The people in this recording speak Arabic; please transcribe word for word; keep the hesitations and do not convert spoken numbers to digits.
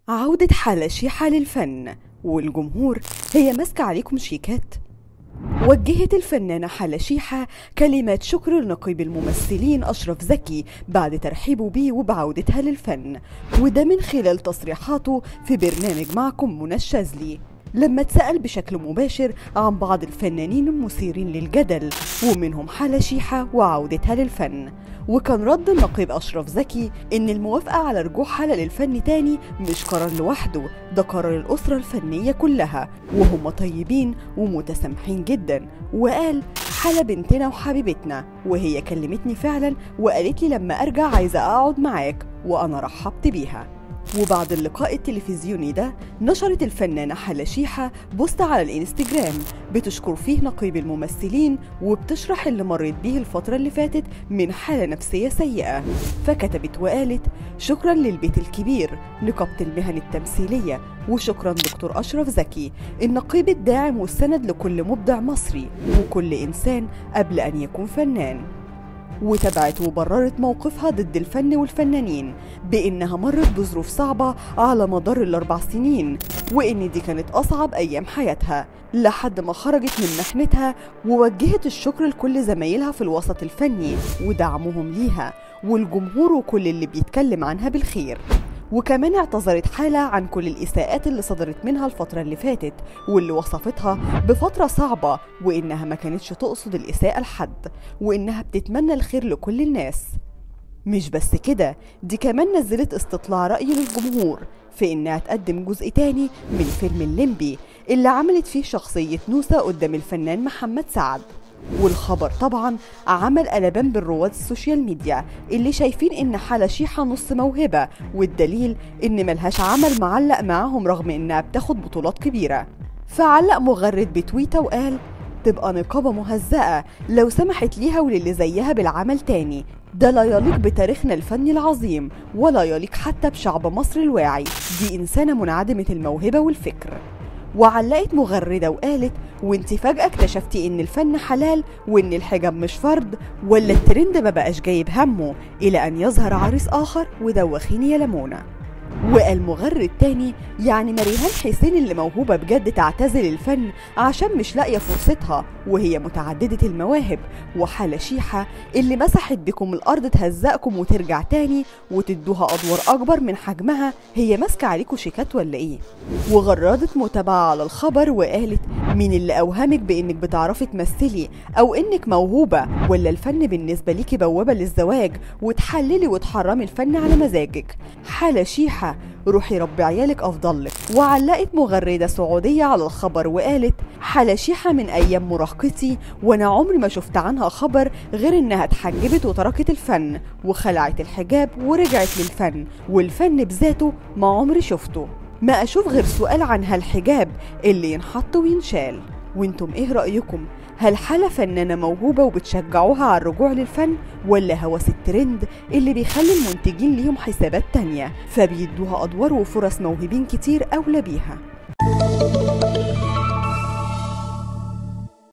عودة حالة شيحة للفن والجمهور هي ماسكة عليكم شيكات. وجهت الفنانة حالة شيحة كلمات شكر لنقيب الممثلين أشرف زكي بعد ترحيبه بيه وبعودتها للفن، وده من خلال تصريحاته في برنامج معكم منى الشاذلي لما اتسأل بشكل مباشر عن بعض الفنانين المثيرين للجدل ومنهم حالة شيحة وعودتها للفن. وكان رد النقيب أشرف زكي إن الموافقة على رجوع حالة للفن تاني مش قرار لوحده، ده قرار الأسرة الفنية كلها وهم طيبين ومتسامحين جدا. وقال حالة بنتنا وحبيبتنا، وهي كلمتني فعلا وقالت لي لما أرجع عايزة أقعد معاك وأنا رحبت بيها. وبعد اللقاء التلفزيوني ده نشرت الفنانة حالة شيحة بوست على الانستجرام بتشكر فيه نقيب الممثلين وبتشرح اللي مريت بيه الفترة اللي فاتت من حالة نفسية سيئة. فكتبت وقالت شكرا للبيت الكبير نقابة المهن التمثيلية، وشكرا دكتور أشرف زكي النقيب الداعم والسند لكل مبدع مصري وكل إنسان قبل أن يكون فنان. وتابعت وبررت موقفها ضد الفن والفنانين بإنها مرت بظروف صعبة على مدار الأربع سنين، وإن دي كانت أصعب أيام حياتها لحد ما خرجت من محنتها، ووجهت الشكر لكل زمايلها في الوسط الفني ودعمهم ليها والجمهور وكل اللي بيتكلم عنها بالخير. وكمان اعتذرت حالة عن كل الإساءات اللي صدرت منها الفترة اللي فاتت واللي وصفتها بفترة صعبة، وإنها ما كانتش تقصد الإساءة لحد، وإنها بتتمنى الخير لكل الناس. مش بس كده، دي كمان نزلت استطلاع رأي للجمهور في إنها تقدم جزء تاني من فيلم الليمبي اللي عملت فيه شخصية نوسة قدام الفنان محمد سعد. والخبر طبعا عمل قلبان بالرواد السوشيال ميديا اللي شايفين ان حالة شيحة نص موهبة، والدليل ان ملهاش عمل معلق معاهم رغم انها بتاخد بطولات كبيرة. فعلق مغرد بتويته وقال تبقى نقابة مهزأة لو سمحت ليها وللي زيها بالعمل تاني، ده لا يليق بتاريخنا الفني العظيم ولا يليق حتى بشعب مصر الواعي، دي إنسانة منعدمة الموهبة والفكر. وعلقت مغردة وقالت وانت فجأة اكتشفتي ان الفن حلال وان الحجاب مش فرض، ولا الترند ما بقاش جايب همه الى ان يظهر عريس اخر ودوخيني يا لمونة. وقال مغرد تاني يعني مريهان حسين اللي موهوبة بجد تعتزل الفن عشان مش لاقية فرصتها وهي متعددة المواهب، وحالة شيحة اللي مسحت بكم الأرض تهزقكم وترجع تاني وتدوها أدوار أكبر من حجمها، هي ماسكة عليكم شيكات ولا إيه؟ وغردت متابعة على الخبر وقالت مين اللي أوهمك بإنك بتعرفي تمثلي أو إنك موهوبة، ولا الفن بالنسبة ليكي بوابة للزواج وتحللي وتحرمي الفن على مزاجك؟ حالة شيحة روحي ربي عيالك أفضل لك. وعلقت مغردة سعودية على الخبر وقالت حالة شيحة من أيام مراهقتي وأنا عمري ما شفت عنها خبر غير إنها اتحجبت وتركت الفن وخلعت الحجاب ورجعت للفن، والفن بذاته ما عمري شفته، ما أشوف غير سؤال عن هالحجاب اللي ينحط وينشال. وانتم ايه رأيكم؟ هل حالة فنانة موهوبة وبتشجعوها على الرجوع للفن، ولا هوس الترند اللي بيخلي المنتجين ليهم حسابات تانية فبيدوها أدوار وفرص موهوبين كتير أولى بيها؟